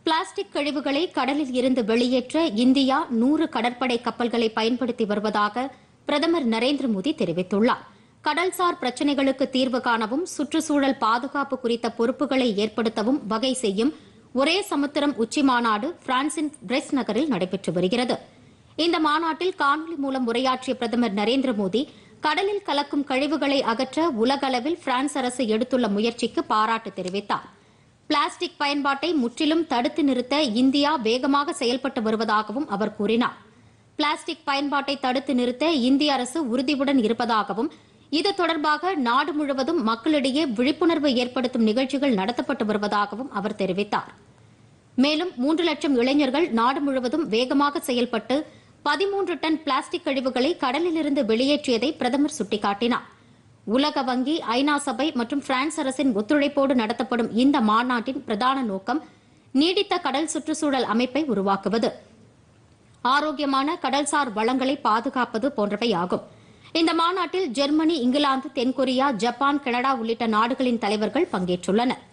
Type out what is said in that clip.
Plastic கழிவுகளை கடலில் இருந்து வெளியேற்ற இந்தியா 100 கடற்படை கப்பல்களை பயன்படுத்தி வருவதாக பிரதமர் நரேந்திர மோடி தெரிவித்துள்ளார். கடல்சார் பிரச்சினைகளுக்கு தீர்வு காணவும் சுற்றுச்சூழல் பாதுகாப்பு குறித்த பொறுப்புகளை ஏற்படுத்தவும் வகை செய்யும் ஒரே சமுத்திரம் உச்சிமாநாடு பிரான்சின் பிரெஸ்ட் நகரில் நடைபெற்று வருகிறது. இந்த மாநாட்டில் காணொலி மூலம் உரையாற்றிய பிரதமர் நரேந்திர மோடி கடலில் கலக்கும் கழிவுகளை அகற்ற உலக அளவில் பிரான்ஸ் அரசு எடுத்துள்ள முயற்சிக்கு பாராட்டு தெரிவித்தார். பிளாஸ்டிக் பயன்பாட்டை முற்றிலும் தடுத்து நிறுத்த இந்தியா வேகமாக செயல்பட்டு வருவதாகவும் அவர் கூறினார். பிளாஸ்டிக் பயன்பாட்டை தடுத்து நிறுத்த இந்திய அரசு உறுதியுடன் இருப்பதாகவும் இது தொடர்பாக நாடு முழுவதும் மக்களிடையே விழிப்புணர்வு ஏற்படுத்தும் நிகழ்ச்சிகள் நடத்தப்பட்டு வருவதாகவும் அவர் தெரிவித்தார். மேலும் 3 லட்சம் இளைஞர்கள் நாடு முழுவதும் வேகமாக செயல்பட்டு 13 டன் பிளாஸ்டிக் கழிவுகளை கடலிலிருந்து வெளியேற்றியதை பிரதமர் சுட்டிக்காட்டினார். உலக வங்கி, ஐநா சபை மற்றும் பிரான்ஸ் அரசின் ஒத்துழைப்போடு நடத்தப்படும் இந்த மாநாட்டின் பிரதான நோக்கம் நீடித்த கடல் சுற்றுச்சூழல் அமைப்பை உருவாக்குவது, ஆரோக்கியமான கடல்சார் வளங்களை பாதுகாப்பது போன்றவையாகும். இந்த மாநாட்டில் ஜெர்மனி, இங்கிலாந்து, தென்கொரியா, ஜப்பான், கனடா உள்ளிட்ட நாடுகளின் தலைவர்கள் பங்கேற்றுள்ளனர்.